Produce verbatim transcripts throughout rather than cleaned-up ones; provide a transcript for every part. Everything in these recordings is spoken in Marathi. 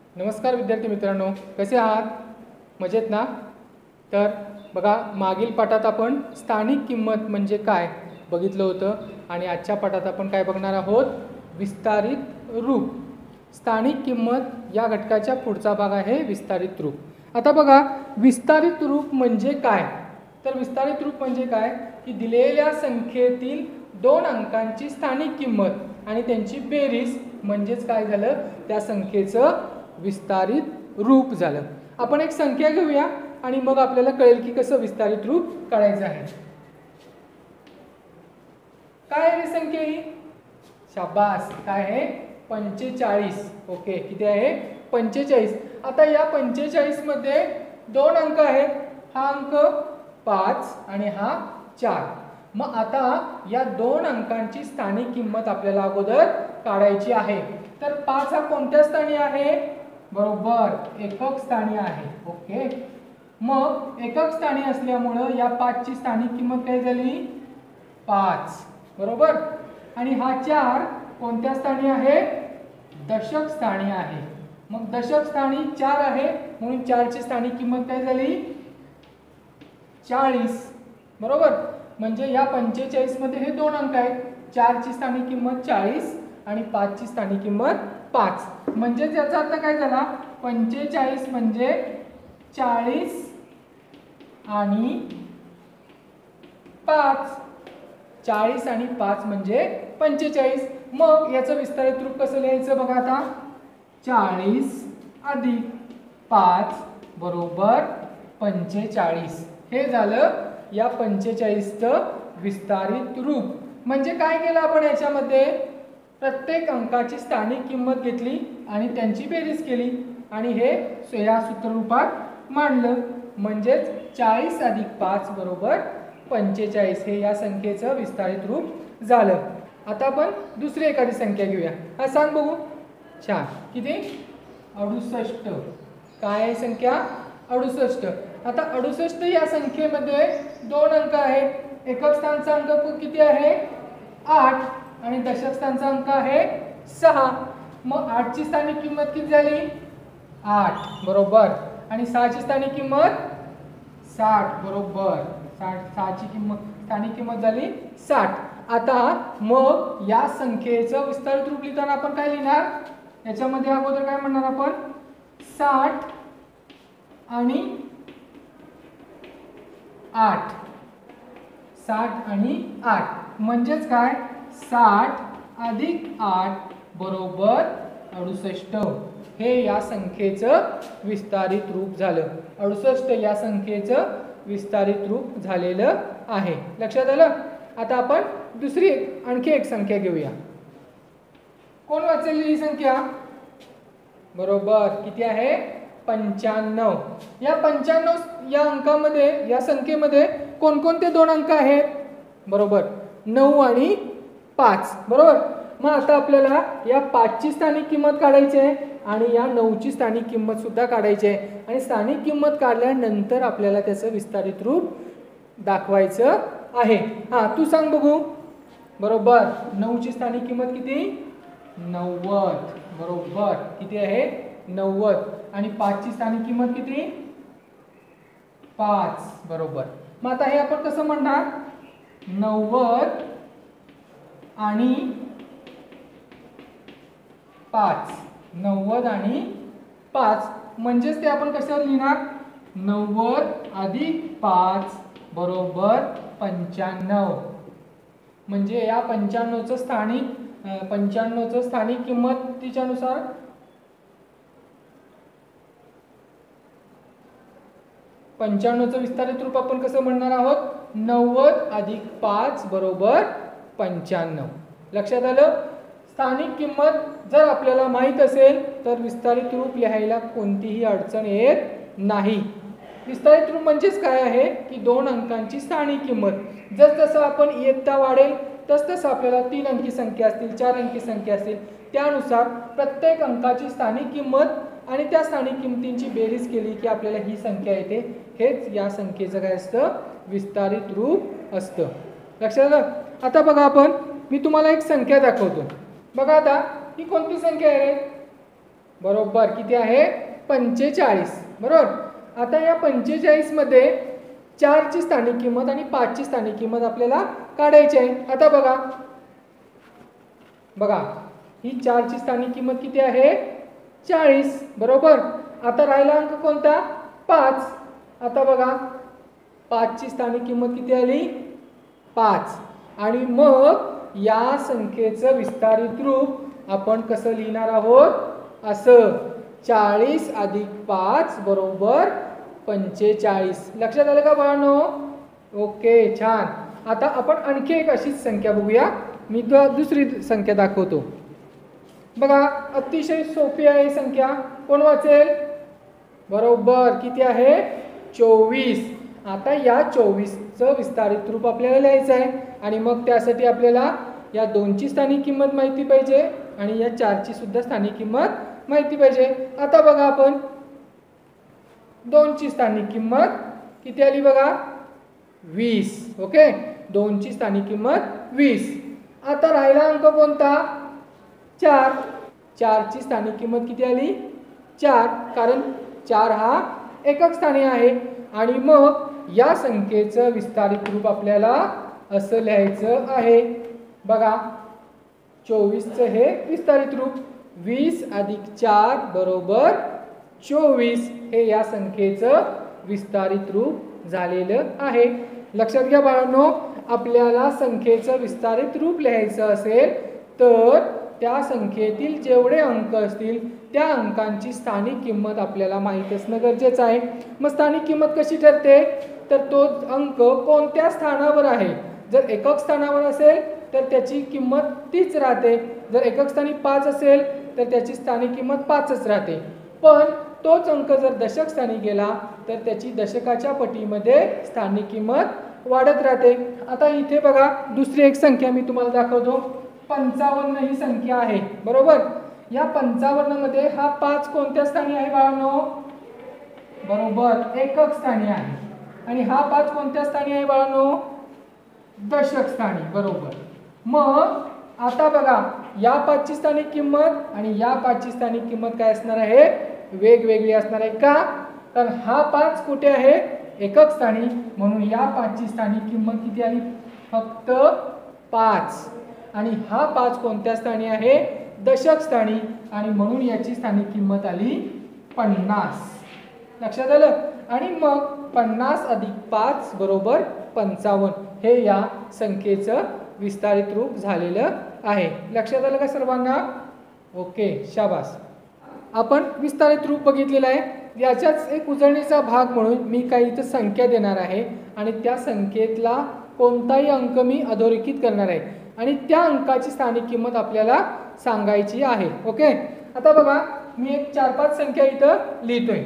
नमस्कार विद्यार्थी मित्रांनो, कसे आहात? मजेत ना? तर बघा, मागील पाठात आपण स्थानिक किंमत म्हणजे काय बघितलं होतं आणि आजच्या पाठात आपण काय बघणार आहोत? विस्तारित रूप. स्थानिक किंमत या घटकाच्या पुढचा भाग आहे विस्तारित रूप. आता बघा, विस्तारित रूप म्हणजे काय? तर विस्तारित रूप म्हणजे काय की दिलेल्या संख्येतील दोन अंकांची स्थानिक किंमत आणि त्यांची बेरीज म्हणजेच काय झालं, त्या संख्येचं विस्तारित रूप झालं. आपण एक संख्या घेऊया आणि मग आपल्याला कळेल की कसं विस्तारित रूप काढायचं आहे. काय आहे संख्या ही? शाबास, काय आहे? पंचेचाळीस. ओके, किती आहे? पंचेचाळीस. आता या पंचेचाळीस मध्ये दोन अंक आहेत. हा अंक पाच आणि हा चार. मग आता या दोन अंकांची स्थानिक किंमत आपल्याला अगोदर काढायची आहे. तर पाच हा कोणत्या स्थानी आहे? बरोबर, एकक स्थानी आहे. ओके, मग एकक स्थानी असल्यामुळं या पाच ची स्थानिक किंमत काय झाली? पाच. बरोबर. आणि हा चार कोणत्या स्थानी आहे? दशक स्थानी आहे. मग दशक स्थानी चार आहे म्हणून चार ची स्थानिक किंमत काय झाली? चाळीस. बरोबर. म्हणजे या पंचेचाळीस मध्ये हे दोन अंक आहेत. चार ची स्थानिक किंमत चाळीस आणि पाच ची स्थानिक किंमत पाच. म्हणजे याचा अर्थ काय झाला? पंचेचाळीस म्हणजे चाळीस आणि पाच. चाळीस आणि पाच म्हणजे पंचेचाळीस. मग याचं विस्तारित रूप कसं लिहायचं बघा आता. चाळीस अधिक पाच बरोबर पंचेचाळीस. हे झालं या पंचेचाळीसचं विस्तारित रूप. म्हणजे काय केलं आपण याच्यामध्ये? प्रत्येक अंकाची स्थानिक किंमत घेतली आणि त्यांची बेरीज केली आणि हे या सूत्ररूपात मांडलं. म्हणजेच चाळीस अधिक पाच बरोबर पंचेचाळीस हे या संख्येचं विस्तारित रूप झालं. आता आपण दुसरी एखादी संख्या घेऊया. हा सांग बघू. छान, किती? अडुसष्ट. काय आहे संख्या? अडुसष्ट. आता अडुसष्ट या संख्येमध्ये दोन अंक आहेत. एकक स्थानचा अंक किती आहे? आठ आणि दशक स्थानचा अंक आहे सहा. मग आठ ची स्थानिक किंमत किती झाली? आठ. बरोबर. आणि सहा ची स्थानिक किंमत साठ. बरोबर. साठ. सहा ची किंमत स्थानिक किंमत झाली साठ. आता मग या संख्येचं विस्तारित रूप लिहिताना आपण काय लिहिणार? याच्यामध्ये अगोदर काय म्हणणार आपण? साठ आणि आठ. साठ आणि आठ म्हणजेच काय? साठ अधिक आठ बरोबर अडुसष्ट. हे या संख्येचं विस्तारित रूप झालं. अडुसष्ट या संख्येचं विस्तारित रूप झालेलं आहे. लक्षात आलं? आता आपण दुसरी आणखी एक संख्या घेऊया. कोण वाचलेली ही संख्या? बरोबर. किती आहे? पंच्याण्णव. या पंच्याण्णव या अंकामध्ये या संख्येमध्ये कोणकोणते दोन अंक आहेत? बरोबर, नऊ आणि पाच. बरोबर. मग आता आपल्याला या पाच ची स्थानिक किंमत काढायची आहे आणि या नऊ ची स्थानिक किंमत सुद्धा काढायची आहे. आणि स्थानिक किंमत काढल्यानंतर आपल्याला त्याचं विस्तारित रूप दाखवायचं आहे. हा, तू सांग बघू. बरोबर. नऊ ची स्थानिक किंमत किती? नव्वद. बरोबर. किती आहे? नव्वद. आणि पाच ची स्थानिक किंमत किती? पाच. बरोबर. मग आता हे आपण कसं म्हणणार? नव्वद आणि पाच. नव्वद आणि पाच म्हणजेच ते आपण कशावर लिहिणार? नव्वद अधिक पाच बरोबर पंच्याण्णव. म्हणजे या पंच्याण्णवचं स्थानिक पंच्याण्णवचं स्थानिक किंमत तिच्यानुसार पंच्याण्णवचं विस्तारित रूप आपण कसं म्हणणार आहोत? नव्वद अधिक पाच बरोबर पंच्याण्णव. लक्षात आलं? स्थानिक किंमत जर आपल्याला माहीत असेल तर विस्तारित रूप लिहायला कोणतीही अडचण येत नाही. विस्तारित रूप म्हणजेच काय आहे की दोन अंकांची स्थानिक किंमत. जसजसं आपण इयत्ता वाढेल तसतसं आपल्याला तीन अंकी संख्या असतील, चार अंकी संख्या असतील, त्यानुसार प्रत्येक अंकाची स्थानिक किंमत आणि त्या स्थानिक किंमतींची बेरीज केली की आपल्याला ही संख्या येते. हेच या संख्येचं काय असतं? विस्तारित रूप असतं. लक्षात आलं? आता बघा, आपण मी तुम्हाला एक संख्या दाखवतो. बघा आता ही कोणती संख्या आहे? बरोबर किती आहे पंचेचाळीस बरोबर। आता या पंचेचाळीस मध्ये चारची स्थानिक किंमत आणि पाचची स्थानिक किंमत आपल्याला काढायची आहे। आता बघा बघा ही चारची स्थानिक किंमत किती आहे चाळीस बरोबर। आता राहिला अंक कोणता पाच। आता बघा पाचची स्थानिक किंमत किती आली पाच आणि मग या संख्येचं विस्तारित रूप आपण कसं लिहिणार आहोत असं चाळीस अधिक पाच बरोबर पंचेचाळीस। लक्षात आलं का बाळांनो? ओके छान। आता आपण आणखी एक अशीच संख्या बघूया। मी दुसरी संख्या दाखवतो बघा अतिशय सोपी आहे संख्या। कोण वाचेल? बरोबर किती आहे चोवीस। आता या चोवीसचं विस्तारित रूप आपल्याला लिहायचं आहे आणि मग त्यासाठी आपल्याला या दोनची स्थानिक किंमत माहिती पाहिजे आणि या चारची सुद्धा स्थानिक किंमत माहिती पाहिजे। आता बघा आपण दोनची स्थानिक किंमत किती आली बघा वीस ओके दोनची स्थानिक किंमत वीस। आता राहिला अंक कोणता चार। चारची स्थानिक किंमत किती आली चार कारण चार हा एकक स्थानी आहे आणि मग या संख्येचं विस्तारित रूप आपल्याला असं लिहायचं आहे बघा चोवीसचं हे विस्तारित रूप वीस अधिक चार बरोबर चोवीस हे या संख्येचं विस्तारित रूप झालेलं आहे। लक्षात घ्या बाळांनो आपल्याला संख्येचं विस्तारित रूप लिहायचं असेल तर त्या संख्येतील जेवढे अंक असतील त्या अंकांची स्थानिक किंमत आपल्याला माहीत असणं गरजेचं आहे। मग स्थानिक किंमत कशी ठरते तर तो अंक कोणत्या स्थानावर आहे। जर एकक स्थानावर असेल तर त्याची किंमत तीच राहते। जर एकक स्थानी पाच असेल तर त्याची स्थानिक किंमत पाचच राहते। पण तोच अंक जर दशक स्थानी गेला तर त्याची दशकाच्या पटीमध्ये स्थानिक किंमत वाढत राहते। आता इथे बघा दुसरी एक संख्या मी तुम्हाला दाखवतो पंचावन्न ही संख्या आहे बरोबर। या पंचावन्न मध्ये हा पाच कोणत्या स्थानी आहे बाळांनो? बरोबर एकक स्थानी आहे आणि हा पाच कोणत्या स्थानी आहे बाळांनो? दशक स्थानी बरोबर। मग आता बघा या पाचची स्थानिक किंमत आणि या पाचची स्थानिक किंमत काय असणार आहे वेगवेगळी असणार आहे का तर हा पाच कुठे आहे एकक स्थानी म्हणून या पाचची स्थानिक किंमत किती आली फक्त पाच आणि हा पाच कोणत्या स्थानी आहे दशक स्थानी आणि म्हणून याची स्थानिक किंमत आली पन्नास। लक्षात आलं? आणि मग पन्नास अधिक पाच बरोबर पंचावन्न हे या संख्येचं विस्तारित रूप झालेलं आहे। लक्षात आलं का सर्वांना? ओके शाबास। आपण विस्तारित रूप बघितलेलं आहे। याच्याच एक उजळणीचा भाग म्हणून मी काही इथं संख्या देणार आहे आणि त्या संख्येतला कोणताही अंक मी अधोरेखित करणार आहे आणि त्या अंकाची स्थानिक किंमत आपल्याला सांगायची आहे। ओके आता बघा मी एक चार पाच संख्या इथं लिहितोय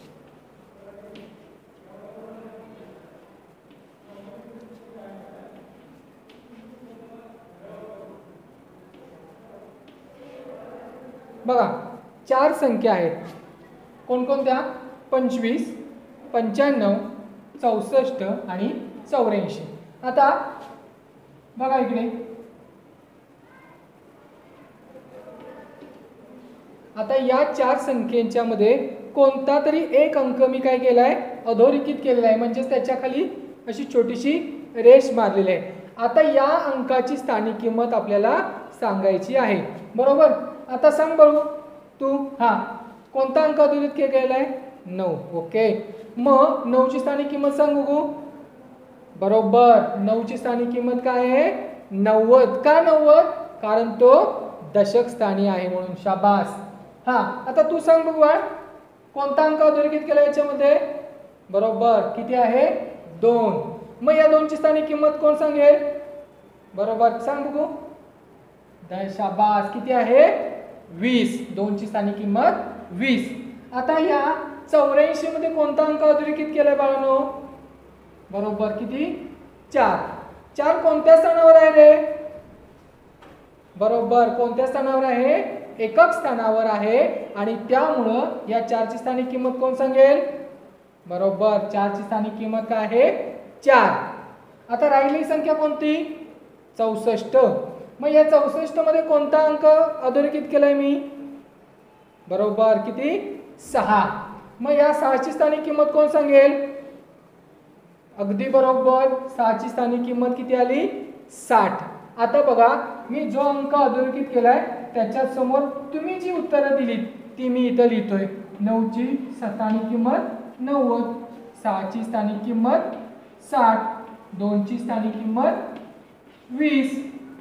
बघा चार संख्या आहेत कोणकोणत्या पंचवीस पंच्याण्णव चौसष्ट आणि चौऱ्याऐंशी। आता बघा इकडे आता या चार संख्येच्या मध्ये कोणता तरी एक अंक मी काय केलाय अधोरेखित केलेला आहे म्हणजे त्याच्या खाली अशी छोटीशी रेष मारलेली आहे। आता या अंकाची स्थानिक किंमत आपल्याला सांगायची आहे बरोबर। आता सांग बघू तू हा कोणता अंक अधोरेखित केलेला आहे नऊ ओके मग नऊ ची स्थानिक किंमत सांग बघू बरोबर नऊ ची स्थानिक किंमत काय आहे नव्वद का नव्वद कारण तो दशक स्थानी आहे म्हणून शाबास। हा आता तू सांग बघू कोणता अंक अधोरेखित केला याच्यामध्ये बरोबर किती आहे दोन मग या दोनची स्थानिक किंमत कोण सांगेल बरोबर सांग बघू शाबास किती आहे वीस दोनची स्थानिक किंमत वीस। आता या चौऱ्याऐंशी मध्ये कोणता अंक अधोरेखित केलाय बाळांनो बरोबर किती चार चार कोणत्या स्थानावर आहे रे बरोबर कोणत्या स्थानावर आहे एकक स्थानावर आहे आणि त्यामुळं या चारची स्थानिक किंमत कोण सांगेल बरोबर चारची स्थानिक किंमत काय आहे चार। आता राहिलेली संख्या कोणती चौसष्ट मग या चौसष्ट मध्ये कोणता अंक अधोरेखित केलाय मी बरोबर किती सहा. मग या सहाची स्थानिक किंमत कोण सांगेल? अगदी बरोबर सहाची स्थानिक किंमत किती आली साठ. आता बघा मी जो अंक अधोरेखित केलाय त्याच्या समोर तुम्ही जी उत्तरं दिलीत ती मी इथं लिहितोय. नऊची स्थानिक किंमत नव्वद, सहाची स्थानिक किंमत साठ, दोनची स्थानिक किंमत वीस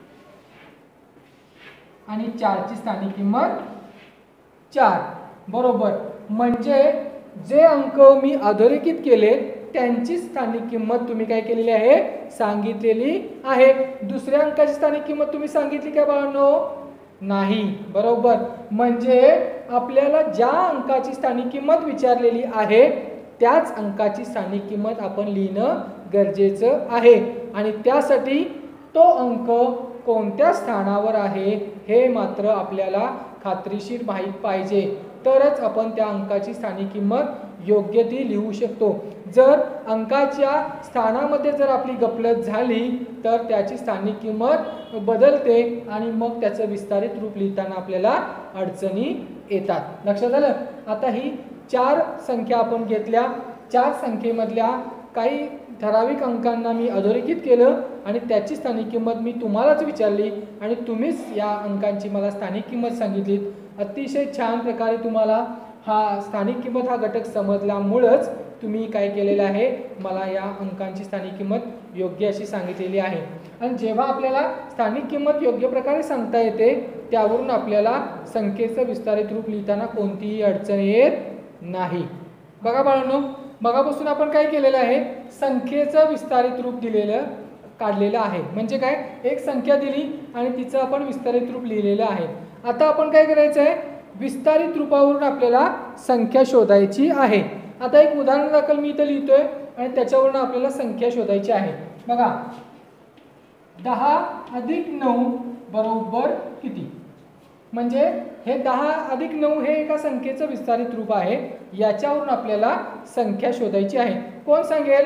आणि चारची स्थानिक किंमत चार. बरोबर म्हणजे जे अंक मी अधोरेखित केले त्यांची स्थानिक किंमत तुम्ही काय केलेली आहे सांगितलेली आहे. दुसऱ्या अंकाची स्थानिक किंमत तुम्ही सांगितली का बाळांनो? नाही. बरोबर म्हणजे आपल्याला ज्या अंकाची स्थानिक किंमत विचारलेली आहे त्याच अंकाची स्थानिक किंमत आपण लिहिणं गरजेचं आहे आणि त्यासाठी तो अंक कोणत्या स्थानावर आहे हे मात्र आपल्याला खात्रीशीर माहीत पाहिजे, तरच आपण त्या अंकाची स्थानिक किंमत योग्य ती लिहू शकतो. जर अंकाच्या स्थानामध्ये जर आपली गफलत झाली तर त्याची स्थानिक किंमत बदलते आणि मग त्याचं विस्तारित रूप लिहिताना आपल्याला अडचणी येतात. लक्षात आलं? आता ही चार संख्या आपण घेतल्या. चार संख्येमधल्या काही ठराविक अंकांना मी अधोरेखित केलं आणि त्याची स्थानिक किंमत मी तुम्हालाच विचारली आणि तुम्हीच या अंकांची मला स्थानिक किंमत सांगितलीत. अतिशय छान प्रकारे तुम्हाला हा स्थानिक किंमत हा घटक समजल्यामुळंच तुम्ही काय केलेलं आहे मला या अंकांची स्थानिक किंमत योग्य अशी सांगितलेली आहे. आणि जेव्हा आपल्याला स्थानिक किंमत योग्य प्रकारे सांगता येते त्यावरून आपल्याला संख्येचं विस्तारित रूप लिहिताना कोणतीही अडचण येत नाही. बघा बाळांनो, मगापासून आपण काय केलेलं आहे संख्येचं विस्तारित रूप दिलेलं काढलेलं आहे. म्हणजे काय एक संख्या दिली आणि तिचं आपण विस्तारित रूप लिहिलेलं आहे. आता आपण काय करायचं आहे विस्तारित रूपावरून आपल्याला संख्या शोधायची आहे. आता एक उदाहरण दाखल मी इथं लिहितोय आणि त्याच्यावरून आपल्याला संख्या शोधायची आहे. बघा दहा अधिक नऊ बरोबर किती? म्हणजे हे दहा अधिक नऊ हे एका संख्येचं विस्तारित रूप आहे. याच्यावरून आपल्याला संख्या शोधायची आहे. कोण सांगेल?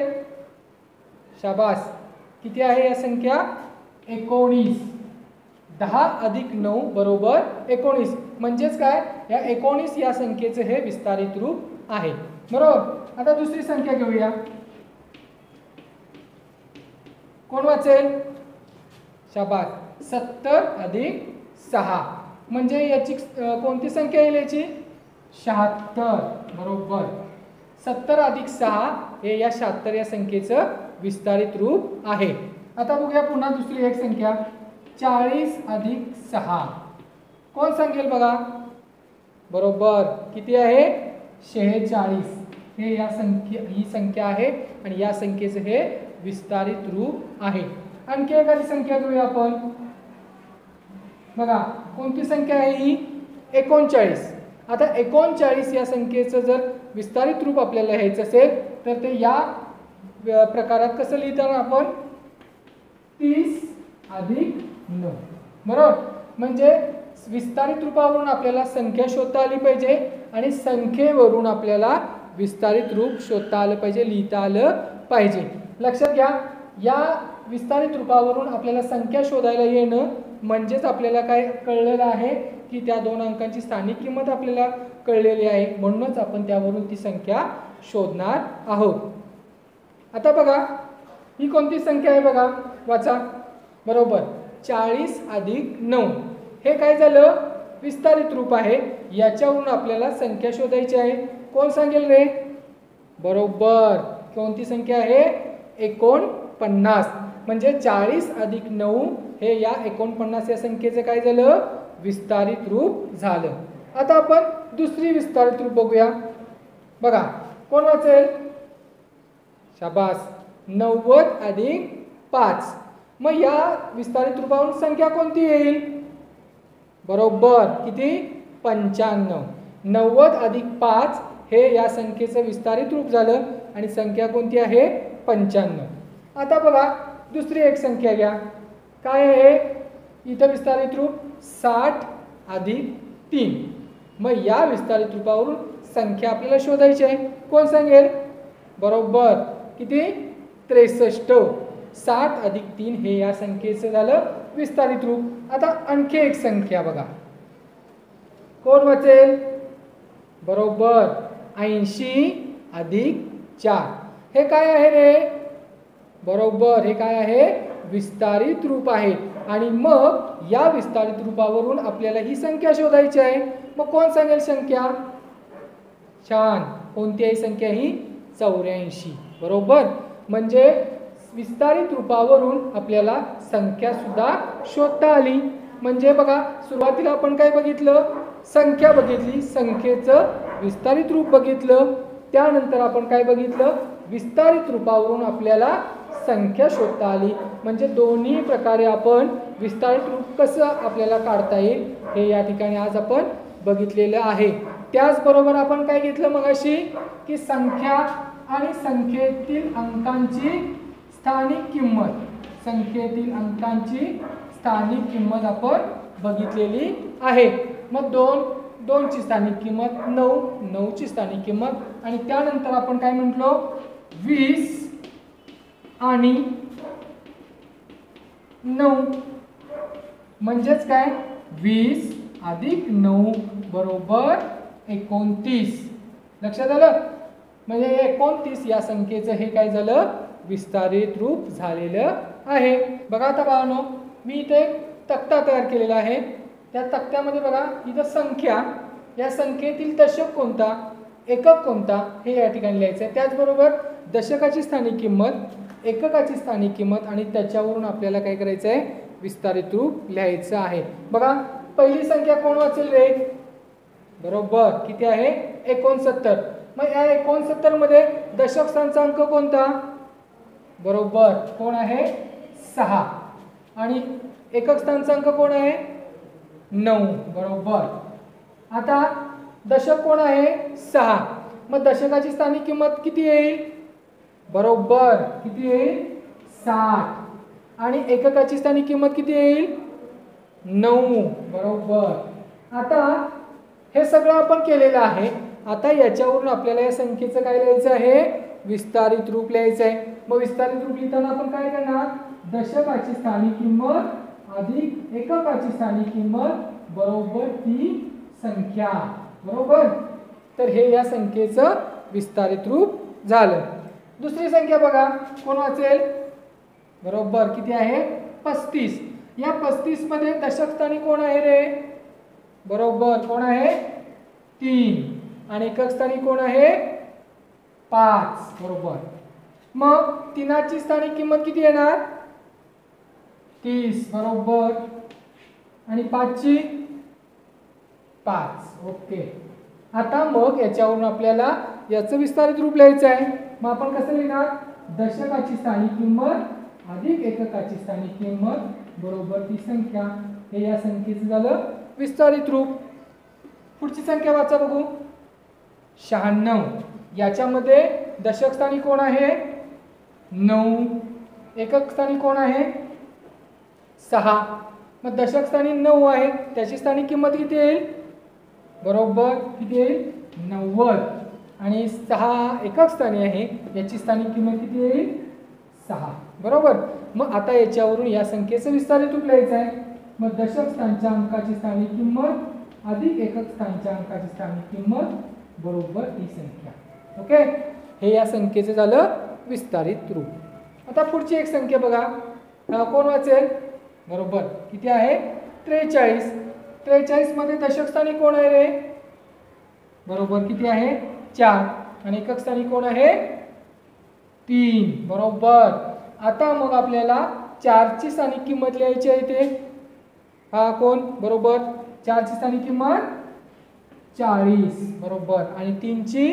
शाबास. किती आहे या संख्या? एकोणीस. दहा अधिक नऊ बरोबर एकोणीस. म्हणजेच काय या एकोणीस या संख्येचं हे विस्तारित रूप आहे. बरोबर. आता दुसरी संख्या घेऊया. कोण वाचेल? शाबास. सत्तर अधिक सहा म्हणजे याची कोणती संख्या येईल याची? शहात्तर. बरोबर. सत्तर अधिक सहा हे या शहात्तर या संख्येचं विस्तारित रूप आहे. आता बघूया पुन्हा दुसरी एक संख्या चाळीस अधिक सहा. कोण सांगेल बघा? बरोबर. किती आहे? शेहेचाळीस. हे या संख्या ही संख्या आहे आणि या संख्येचं हे विस्तारित रूप आहे. आणखी एखादी संख्या घेऊया आपण. बघा कोणती संख्या आहे ही? एकोणचाळीस. आता एकोणचाळीस या संख्येचं जर विस्तारित रूप आपल्याला लिहायचं असेल तर ते या प्रकारात कसं लिहिताना आपण तीस अधिक नऊ. बरोबर. म्हणजे विस्तारित रूपावरून आपल्याला संख्या शोधता आली पाहिजे आणि संख्येवरून आपल्याला विस्तारित रूप शोधता आलं पाहिजे, लिहिता आलं पाहिजे. लक्षात घ्या या विस्तारित रूपावरून आपल्याला संख्या शोधायला येणं म्हणजेच आपल्याला काय कळलेलं आहे की त्या दोन अंकांची स्थानिक किंमत आपल्याला कळलेली आहे. म्हणूनच आपण त्यावरून ती संख्या शोधणार आहोत. आता बघा ही कोणती संख्या आहे बघा वाचा. बरोबर. चाळीस अधिक नऊ हे काय झालं? विस्तारित रूप आहे. याच्यावरून आपल्याला संख्या शोधायची आहे. कोण सांगेल रे? बरोबर. कोणती संख्या आहे? एकोणपन्नास. म्हणजे चाळीस अधिक नऊ हे या एकोणपन्नास या संख्येचं काय झालं? विस्तारित रूप झालं. आता आपण दुसरी विस्तारित रूप बघूया. बघा कोण वाचेल? शाबास. नव्वद अधिक पाच. मग या विस्तारित रूपावरून संख्या कोणती येईल? बरोबर. किती? पंच्याण्णव. नव्वद अधिक पाच हे या संख्येचं विस्तारित रूप झालं आणि संख्या कोणती आहे? पंच्याण्णव. आता बघा दुसरी एक संख्या घ्या. काय आहे इथं विस्तारित रूप? साठ अधिक तीन. मग या विस्तारित रूपावरून संख्या आपल्याला शोधायची आहे. कोण सांगेल? बरोबर. किती? त्रेसष्ट. साठ अधिक तीन हे या संख्येचं झालं विस्तारित रूप. आता आणखी एक संख्या बघा. कोण वाचेल? बरोबर ऐंशी अधिक चार. हे काय आहे रे? बरोबर हे काय आहे? विस्तारित रूप आहे. आणि मग या विस्तारित रूपावरून आपल्याला ही संख्या शोधायची आहे. मग कोण सांगेल संख्या? छान, कोणतीही संख्या ही चौऱ्याऐंशी. बरोबर, म्हणजे विस्तारित रूपावरून आपल्याला संख्या सुद्धा शोधता आली. म्हणजे बघा, सुरुवातीला आपण काय बघितलं? संख्या बघितली, संख्येचं विस्तारित रूप बघितलं. त्यानंतर आपण काय बघितलं? विस्तारित रूपावरून आपल्याला संख्या शोधता आली. म्हणजे दोन्ही प्रकारे आपण विस्तारित रूप कसं आपल्याला काढता येईल हे या ठिकाणी आज आपण बघितलेलं आहे. त्याचबरोबर आपण काय घेतलं मगाशी की संख्या आणि संख्येतील अंकांची स्थानिक किंमत, संख्येतील अंकांची स्थानिक किंमत आपण बघितलेली आहे. मग दोन दोनची स्थानिक किंमत, नऊ नऊची स्थानिक किंमत, आणि त्यानंतर आपण काय म्हटलो? वीस आणि नऊ म्हणजेच काय? वीस अधिक नऊ बरोबर एकोणतीस. लक्षात आलं? म्हणजे एकोणतीस या संख्येचं हे काय झालं? विस्तारित रूप झालेलं आहे. बघा आता बाळांनो, मी इथे एक तक्ता तयार केलेला आहे. त्या तक्त्यामध्ये बघा, इथं संख्या, या संख्येतील दशक कोणता, एकक कोणता हे या ठिकाणी लिहायचं आहे. त्याचबरोबर दशकाची स्थानिक किंमत, एककाची स्थानिक किंमत, आणि त्याच्यावरून आपल्याला काय करायचं आहे? विस्तारित रूप लिहायचं आहे. बघा, पहिली संख्या कोण वाचेल रे? बरोबर, किती आहे? एकोणसत्तर. मग या एकोणसत्तर मध्ये दशक स्थानचा अंक कोणता? बरोबर, कोण आहे? सहा. आणि एकक स्थानचा अंक कोण आहे? नऊ. बरोबर. आता दशक कोण आहे? सहा. मग दशकाची स्थानिक किंमत किती येईल? बरोबर, किती येईल? साठ. आणि एककाची स्थानिक किंमत किती येईल? नऊ. बरोबर. आता हे सगळं आपण केलेलं आहे. आता याच्यावरून आपल्याला या संख्येचं काय लिहायचं आहे? विस्तारित रूप लिहायचं आहे. मग विस्तारित रूप लिहिताना आपण काय करणार? दशकाची स्थानिक किंमत अधिक एककाची स्थानिक किंमत बरोबर ती संख्या. बरोबर, तर हे या संख्येचं विस्तारित रूप झालं. दुसरी संख्या बघा, कोण वाचेल? बरोबर, किती आहे? पस्तीस. या पस्तीस मध्ये दशक स्थानी कोण आहे रे? बरोबर, कोण आहे? तीन. आणि एकक स्थानी कोण आहे? पाच. बरोबर. मग तीनाची स्थानिक किंमत किती येणार? तीस. बरोबर. आणि पाचची पाच. ओके. आता मग याच्यावरून आपल्याला याचं विस्तारित रूप लिहायचं आहे. मग आपण कसं लिहिणार? दशकाची स्थानिक किंमत अधिक एककाची स्थानिक किंमत बरोबर ती संख्या. हे या संख्येचं झालं विस्तारित रूप. पुढची संख्या वाचा बघू. शहाण्णव. याच्यामध्ये दशक स्थानी कोण आहे? नऊ. एकक स्थानी कोण आहे? सहा. मग दशक स्थानी नऊ आहे, त्याची स्थानिक किंमत किती येईल? बरोबर, किती येईल? नव्वद. आणि सहा एकक स्थानी आहे, याची स्थानिक किंमत किती येईल? सहा. बरोबर. मग आता याच्यावरून या संख्येचं विस्तारित रूप लिहायचं आहे. मग दशक स्थानच्या अंकाची स्थानिक किंमत अधिक एकक स्थानच्या अंकाची स्थानिक किंमत बरोबर ही संख्या. ओके, हे या संख्येचं झालं विस्तारित रूप. आता पुढची एक संख्या बघा, कोण वाचेल? बरोबर, किती आहे? त्रेचाळीस. त्रेचाळीस मध्ये दशक स्थानी कोण आहे रे? बरोबर, किती आहे? चार. आणि एकक स्थानी कोण आहे? तीन. बरोबर. आता मग आपल्याला चारची स्थानिक किंमत लिहायची आहे इथे. हा कोण? बरोबर, चारची स्थानिक किंमत चाळीस. बरोबर. आणि तीनची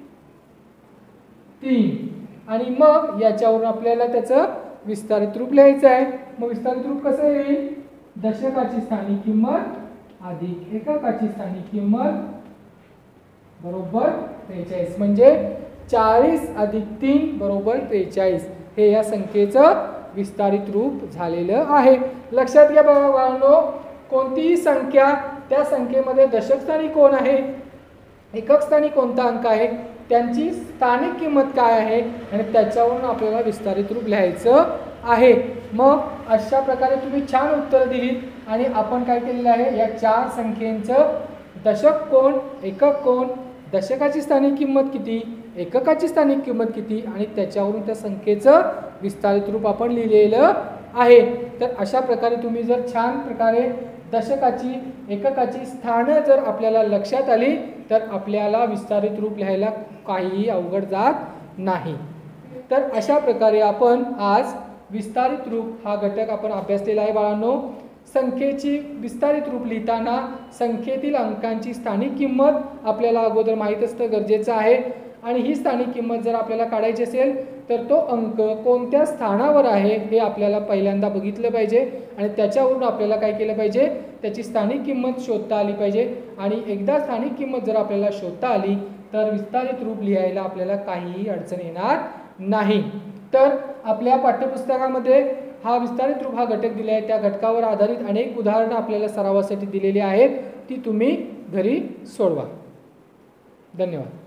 तीन. आणि मग याच्यावरून आपल्याला त्याचं विस्तारित रूप लिहायचं आहे. मग विस्तारित रूप कसं येईल? दशकाची स्थानिक किंमत अधिक एककाची स्थानिक किंमत बरोबर त्रेचाळीस. म्हणजे चाळीस अधिक तीन बरोबर त्रेचाळीस. हे या संख्येचं विस्तारित रूप झालेलं आहे. लक्षात घ्या बघा बाळांनो, कोणतीही संख्या त्या संख्येमध्ये दशक स्थानी कोण आहे, एकक स्थानी कोणता अंक आहे, त्यांची स्थानिक किंमत काय आहे आणि त्याच्यावरून आपल्याला विस्तारित रूप लिहायचं आहे. मग अशा प्रकारे तुम्ही छान उत्तर दिलीत आणि आपण काय केलेलं आहे, या चार संख्येचं दशक कोण, एकक कोण, दशकाची स्थानिक किंमत किती, एककाची स्थानिक किंमत किती आणि त्याच्यावरून त्या संख्येचं विस्तारित रूप आपण लिहिलेलं आहे. तर अशा प्रकारे तुम्ही जर छान प्रकारे दशकाची एककाची स्थानं जर आपल्याला लक्षात आली तर आपल्याला विस्तारित रूप लिहायला काहीही अवघड जात नाही. तर अशा प्रकारे आपण आज विस्तारित रूप हा घटक आपण अभ्यासलेला आहे बाळांनो. संख्येची विस्तारित रूप लिहिताना संख्येतील अंकांची स्थानिक किंमत आपल्याला अगोदर माहीत असणं गरजेचं आहे आणि ही स्थानिक किंमत जर आपल्याला काढायची असेल तर तो अंक कोणत्या स्थानावर आहे हे आपल्याला पहिल्यांदा बघितलं पाहिजे आणि त्याच्यावरून आपल्याला काय केलं पाहिजे, त्याची स्थानिक किंमत शोधता आली पाहिजे. आणि एकदा स्थानिक किंमत जर आपल्याला शोधता आली तर विस्तारित रूप लिहायला आपल्याला काहीही अडचण येणार नाही. तर आपल्या पाठ्यपुस्तकामध्ये हा विस्तारित रूप हा घटक दिला आहे. त्या घटकावर आधारित अनेक उदाहरणं आपल्याला सरावासाठी दिलेली आहेत, ती तुम्ही घरी सोडवा. धन्यवाद.